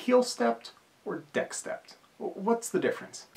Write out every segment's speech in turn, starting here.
keel stepped or deck stepped? What's the difference?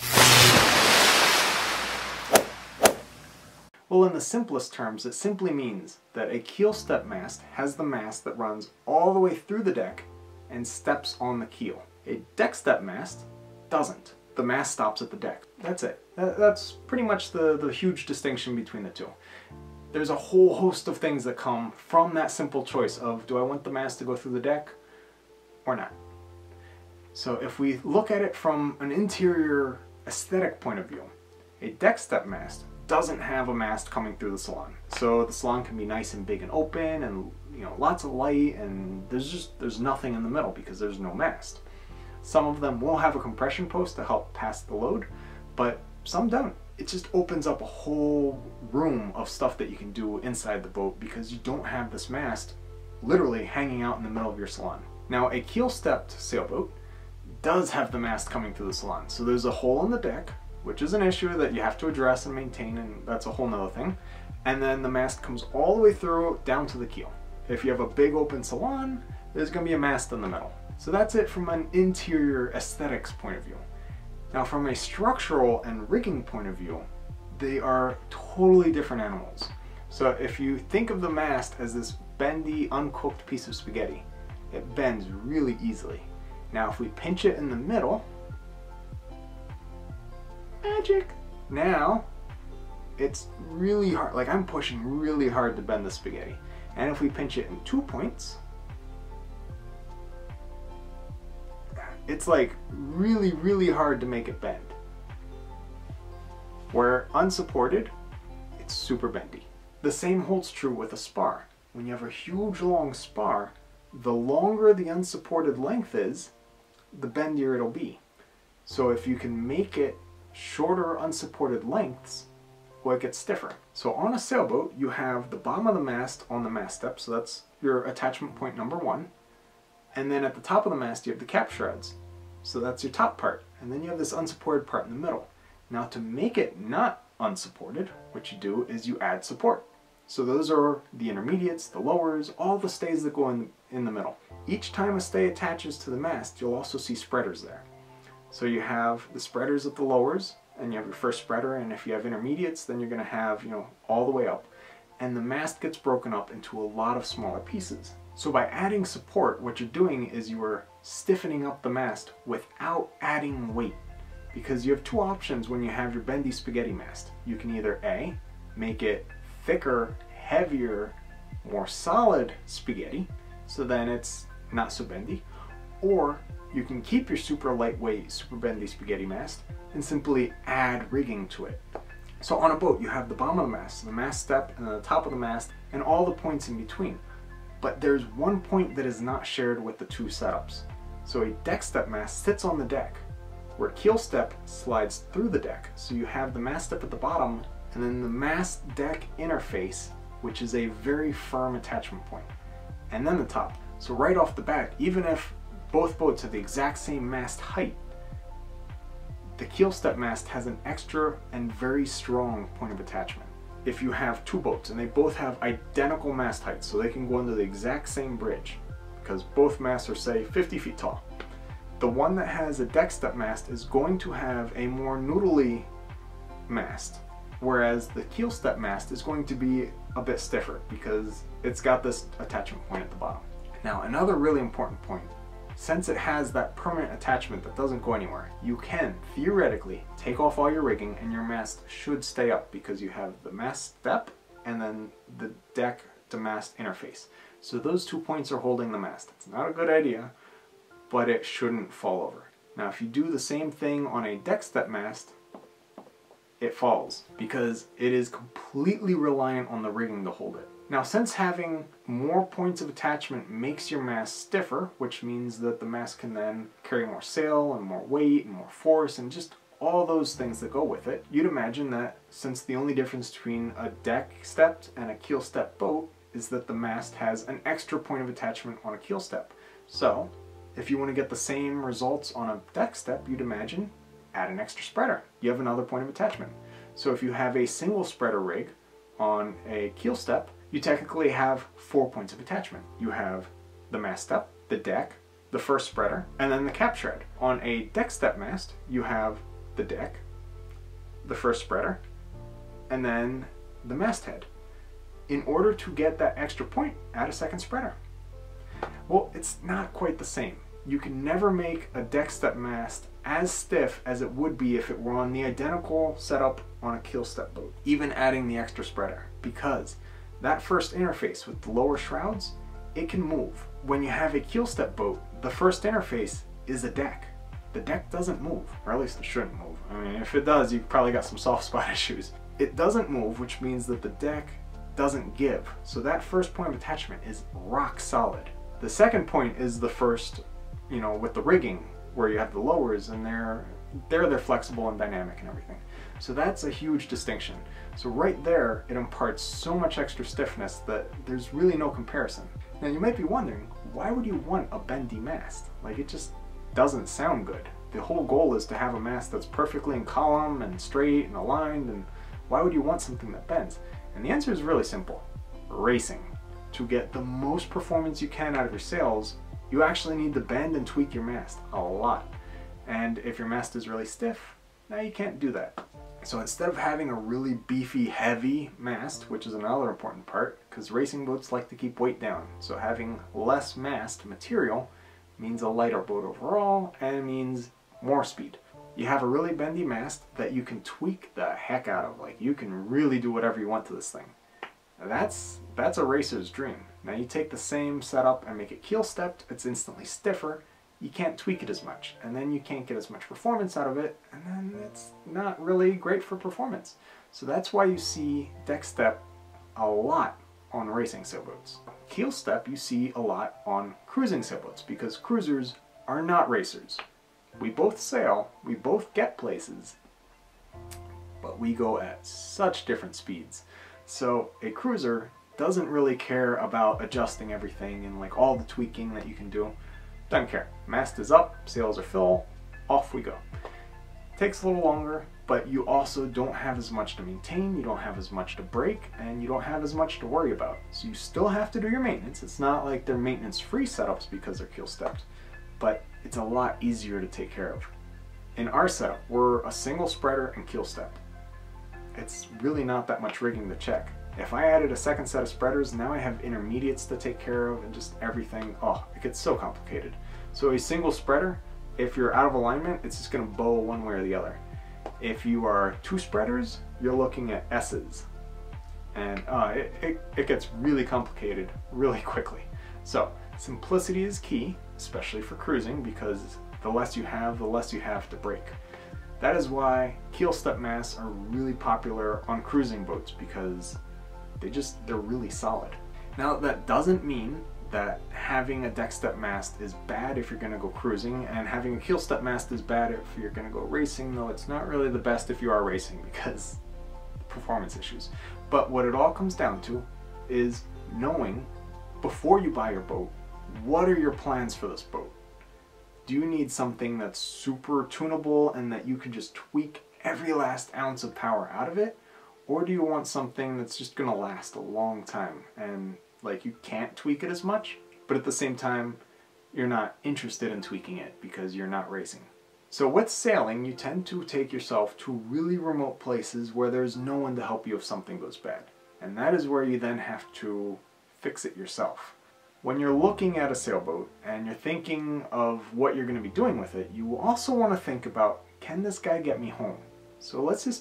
Well, in the simplest terms, it simply means that a keel step mast has the mast that runs all the way through the deck and steps on the keel. A deck step mast doesn't. The mast stops at the deck. That's it. That's pretty much the huge distinction between the two. There's a whole host of things that come from that simple choice of, do I want the mast to go through the deck or not? So if we look at it from an interior aesthetic point of view, a deck step mast doesn't have a mast coming through the salon. So the salon can be nice and big and open and, you know, lots of light, and there's nothing in the middle because there's no mast. Some of them will have a compression post to help pass the load, but some don't. It just opens up a whole room of stuff that you can do inside the boat because you don't have this mast literally hanging out in the middle of your salon. Now, a keel-stepped sailboat does have the mast coming through the salon. So there's a hole in the deck, which is an issue that you have to address and maintain, and that's a whole nother thing. And then the mast comes all the way through down to the keel. If you have a big open salon, there's going to be a mast in the middle. So that's it from an interior aesthetics point of view. Now, from a structural and rigging point of view, they are totally different animals. So if you think of the mast as this bendy, uncooked piece of spaghetti, it bends really easily. Now, if we pinch it in the middle, magic! Now, it's really hard. Like, I'm pushing really hard to bend the spaghetti. And if we pinch it in 2 points, it's like really, really hard to make it bend. Where unsupported, it's super bendy. The same holds true with a spar. When you have a huge long spar, the longer the unsupported length is, the bendier it'll be. So if you can make it shorter unsupported lengths, well, it gets stiffer. So on a sailboat, you have the bottom of the mast on the mast step, so that's your attachment point number 1. And then at the top of the mast, you have the cap shrouds. So that's your top part. And then you have this unsupported part in the middle. Now, to make it not unsupported, what you do is you add support. So those are the intermediates, the lowers, all the stays that go in the middle. Each time a stay attaches to the mast, you'll also see spreaders there. So you have the spreaders at the lowers, and you have your first spreader, and if you have intermediates, then you're going to have, you know, all the way up. And the mast gets broken up into a lot of smaller pieces. So by adding support, what you're doing is you are stiffening up the mast without adding weight. Because you have 2 options when you have your bendy spaghetti mast. You can either A, make it thicker, heavier, more solid spaghetti, so then it's not so bendy, or you can keep your super lightweight, super bendy spaghetti mast and simply add rigging to it. So on a boat, you have the bottom of the mast step, and then the top of the mast, and all the points in between. But there's one point that is not shared with the 2 setups. So a deck step mast sits on the deck, where keel step slides through the deck. So you have the mast step at the bottom, and then the mast deck interface, which is a very firm attachment point, and then the top. So right off the bat, even if both boats have the exact same mast height, the keel step mast has an extra and very strong point of attachment. If you have 2 boats and they both have identical mast heights, so they can go under the exact same bridge, because both masts are, say, 50 feet tall, the one that has a deck step mast is going to have a more noodly mast, whereas the keel step mast is going to be a bit stiffer because it's got this attachment point at the bottom. Now, another really important point, since it has that permanent attachment that doesn't go anywhere, you can theoretically take off all your rigging and your mast should stay up because you have the mast step and then the deck to mast interface. So those 2 points are holding the mast. It's not a good idea, but it shouldn't fall over. Now, if you do the same thing on a deck step mast, it falls because it is completely reliant on the rigging to hold it. Now, since having more points of attachment makes your mast stiffer, which means that the mast can then carry more sail and more weight and more force and just all those things that go with it, you'd imagine that since the only difference between a deck stepped and a keel step boat is that the mast has an extra point of attachment on a keel step. So if you want to get the same results on a deck step, you'd imagine add an extra spreader. You have another point of attachment. So if you have a single spreader rig on a keel step, you technically have 4 points of attachment. You have the mast step, the deck, the first spreader, and then the cap shred. On a deck step mast, you have the deck, the first spreader, and then the masthead. In order to get that extra point, add a second spreader. Well, it's not quite the same. You can never make a deck step mast as stiff as it would be if it were on the identical setup on a keel step boat, even adding the extra spreader, because that first interface with the lower shrouds, it can move. When you have a keel step boat, the first interface is a deck. The deck doesn't move, or at least it shouldn't move. I mean, if it does, you've probably got some soft spot issues. It doesn't move, which means that the deck doesn't give. So that first point of attachment is rock solid. The second point is the first, with the rigging, where you have the lowers, and they're flexible and dynamic and everything. So that's a huge distinction. So right there, it imparts so much extra stiffness that there's really no comparison. Now you might be wondering, why would you want a bendy mast? Like, it just doesn't sound good. The whole goal is to have a mast that's perfectly in column and straight and aligned, and why would you want something that bends? And the answer is really simple. Racing. To get the most performance you can out of your sails, you actually need to bend and tweak your mast a lot. And if your mast is really stiff, now you can't do that. So instead of having a really beefy, heavy mast, which is another important part, because racing boats like to keep weight down, so having less mast material means a lighter boat overall, and means more speed. You have a really bendy mast that you can tweak the heck out of. Like, you can really do whatever you want to this thing. That's a racer's dream. Now you take the same setup and make it keel stepped, it's instantly stiffer, you can't tweak it as much, and then you can't get as much performance out of it, and then it's not really great for performance. So that's why you see deck step a lot on racing sailboats. Keel step you see a lot on cruising sailboats, because cruisers are not racers. We both sail, we both get places, but we go at such different speeds. So a cruiser doesn't really care about adjusting everything and like all the tweaking that you can do. Doesn't care. Mast is up, sails are full, off we go. Takes a little longer, but you also don't have as much to maintain, you don't have as much to break, and you don't have as much to worry about. So you still have to do your maintenance. It's not like they're maintenance-free setups because they're keel stepped, but it's a lot easier to take care of. In our setup, we're a single spreader and keel stepped. It's really not that much rigging to check. If I added a second set of spreaders, now I have intermediates to take care of and just everything. Oh, it gets so complicated. So a single spreader, if you're out of alignment, it's just going to bow one way or the other. If you are two spreaders, you're looking at S's. And it gets really complicated really quickly. So simplicity is key, especially for cruising, because the less you have to break. That is why keel step masts are really popular on cruising boats, because they're really solid. Now that doesn't mean that having a deck step mast is bad if you're going to go cruising, and having a keel step mast is bad if you're going to go racing, though it's not really the best if you are racing because performance issues. But what it all comes down to is knowing before you buy your boat, what are your plans for this boat? Do you need something that's super tunable and that you can just tweak every last ounce of power out of it? Or do you want something that's just going to last a long time and like you can't tweak it as much, but at the same time you're not interested in tweaking it because you're not racing? So with sailing, you tend to take yourself to really remote places where there's no one to help you if something goes bad. And that is where you then have to fix it yourself. When you're looking at a sailboat and you're thinking of what you're going to be doing with it, you also want to think about, can this guy get me home? So let's just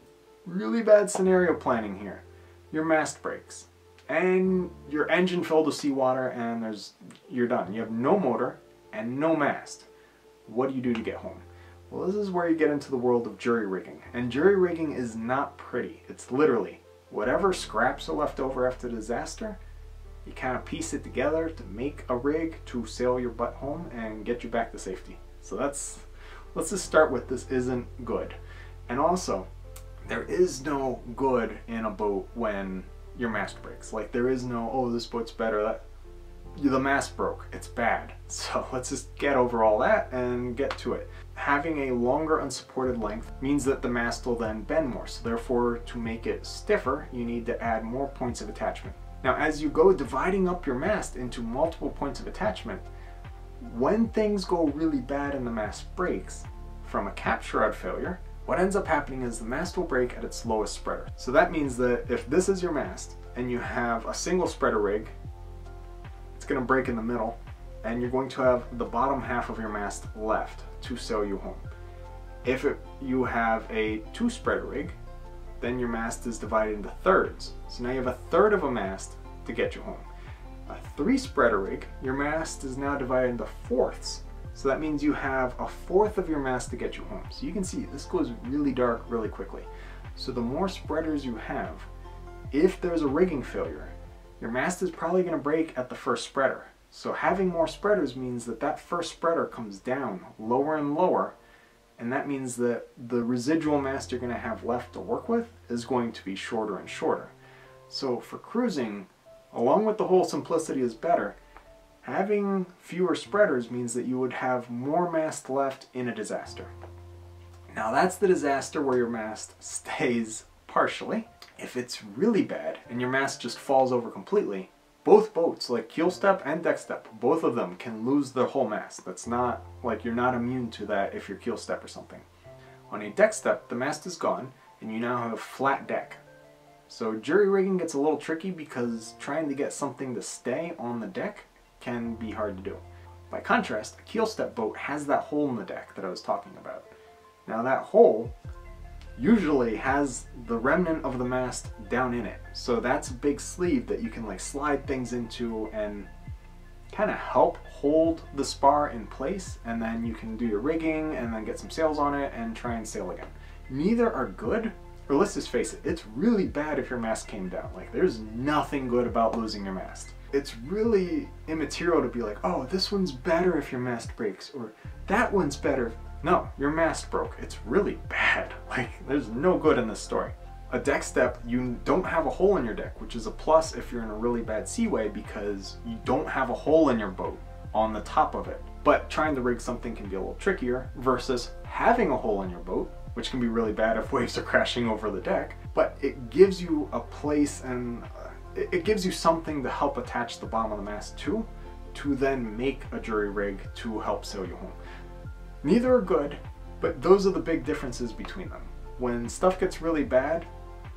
really bad scenario planning here. Your mast breaks and your engine filled with seawater and you're done. You have no motor and no mast. What do you do to get home? Well, this is where you get into the world of jury rigging. And jury rigging is not pretty. It's literally whatever scraps are left over after the disaster, you kind of piece it together to make a rig to sail your butt home and get you back to safety. So let's just start with this isn't good. And also, there is no good in a boat when your mast breaks. Like, there is no, oh, this boat's better, the mast broke, it's bad. So let's just get over all that and get to it. Having a longer unsupported length means that the mast will then bend more. So therefore, to make it stiffer, you need to add more points of attachment. Now, as you go dividing up your mast into multiple points of attachment, when things go really bad and the mast breaks from a cap shroud failure, what ends up happening is the mast will break at its lowest spreader. So that means that if this is your mast and you have a single spreader rig, it's going to break in the middle, and you're going to have the bottom half of your mast left to sail you home. If you have a 2-spreader rig, then your mast is divided into thirds. So now you have a third of a mast to get you home. A 3-spreader rig, your mast is now divided into fourths. So that means you have a fourth of your mast to get you home. So you can see this goes really dark really quickly. So the more spreaders you have, if there's a rigging failure, your mast is probably going to break at the first spreader. So having more spreaders means that that first spreader comes down lower and lower, and that means that the residual mast you're going to have left to work with is going to be shorter and shorter. So for cruising, along with the whole simplicity is better, having fewer spreaders means that you would have more mast left in a disaster. Now that's the disaster where your mast stays partially. If it's really bad and your mast just falls over completely, both boats, like keel step and deck step, both of them can lose their whole mast. That's not like you're not immune to that if you're keel step or something. On a deck step, the mast is gone and you now have a flat deck. So jury rigging gets a little tricky because trying to get something to stay on the deck can be hard to do. By contrast, a keel step boat has that hole in the deck that I was talking about. Now that hole usually has the remnant of the mast down in it. So that's a big sleeve that you can like slide things into and kind of help hold the spar in place, and then you can do your rigging and then get some sails on it and try and sail again. Neither are good, or let's just face it, it's really bad if your mast came down. Like there's nothing good about losing your mast. It's really immaterial to be like, oh, this one's better if your mast breaks, or that one's better. No, your mast broke. It's really bad. Like, there's no good in this story. A deck step, you don't have a hole in your deck, which is a plus if you're in a really bad seaway because you don't have a hole in your boat on the top of it. But trying to rig something can be a little trickier versus having a hole in your boat, which can be really bad if waves are crashing over the deck. But it gives you a place and it gives you something to help attach the bottom of the mast to then make a jury rig to help sail you home. Neither are good, but those are the big differences between them. When stuff gets really bad,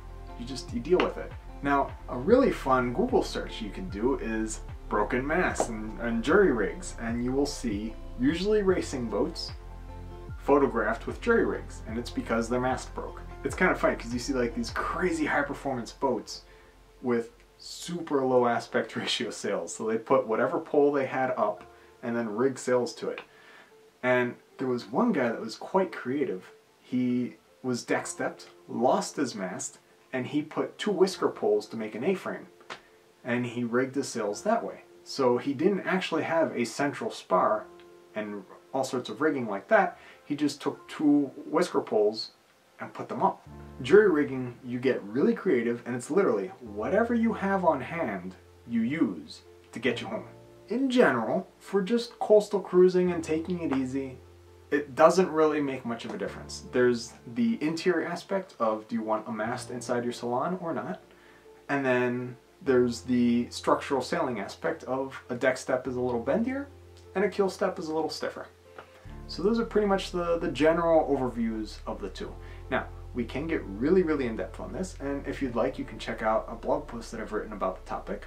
you deal with it. Now, a really fun Google search you can do is broken masts and jury rigs, and you will see usually racing boats photographed with jury rigs, and it's because their mast broke. It's kind of funny because you see like these crazy high performance boats with super low aspect ratio sails. So they put whatever pole they had up and then rig sails to it. And there was one guy that was quite creative. He was deck stepped, lost his mast, and he put 2 whisker poles to make an A-frame. And he rigged his sails that way. So he didn't actually have a central spar and all sorts of rigging like that. He just took 2 whisker poles and put them up. Jury rigging, you get really creative, and it's literally whatever you have on hand you use to get you home. In general, for just coastal cruising and taking it easy, it doesn't really make much of a difference. There's the interior aspect of do you want a mast inside your salon or not, and then there's the structural sailing aspect of a deck step is a little bendier and a keel step is a little stiffer. So those are pretty much the general overviews of the two. Now, we can get really, really in-depth on this, and if you'd like, you can check out a blog post that I've written about the topic,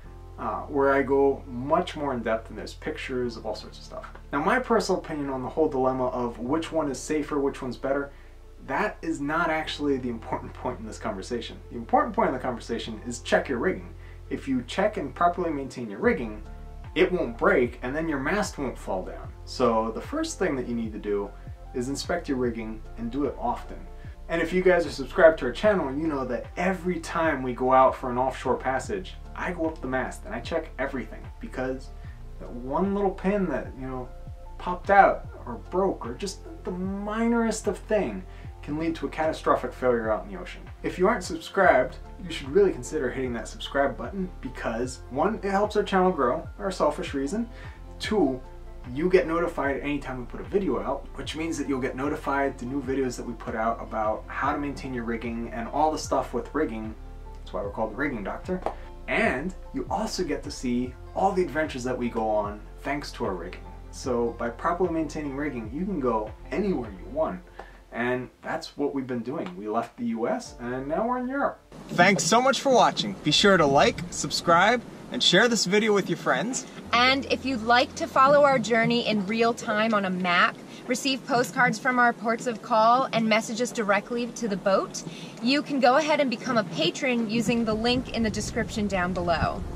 where I go much more in depth and there's pictures of all sorts of stuff. Now, my personal opinion on the whole dilemma of which one is safer, which one's better, that is not actually the important point in this conversation. The important point in the conversation is check your rigging. If you check and properly maintain your rigging, it won't break and then your mast won't fall down. So the first thing that you need to do is inspect your rigging and do it often. And if you guys are subscribed to our channel, you know that every time we go out for an offshore passage, I go up the mast and I check everything, because that one little pin that, you know, popped out or broke or just the minorest of thing can lead to a catastrophic failure out in the ocean. If you aren't subscribed, you should really consider hitting that subscribe button, because 1, it helps our channel grow, our selfish reason. 2, you get notified anytime we put a video out, which means that you'll get notified the new videos that we put out about how to maintain your rigging and all the stuff with rigging. That's why we're called the Rigging Doctor. And you also get to see all the adventures that we go on thanks to our rigging. So by properly maintaining rigging, you can go anywhere you want. And that's what we've been doing. We left the US and now we're in Europe. Thanks so much for watching. Be sure to like, subscribe, and share this video with your friends. And if you'd like to follow our journey in real time on a map, receive postcards from our ports of call, and message us directly to the boat, you can go ahead and become a patron using the link in the description down below.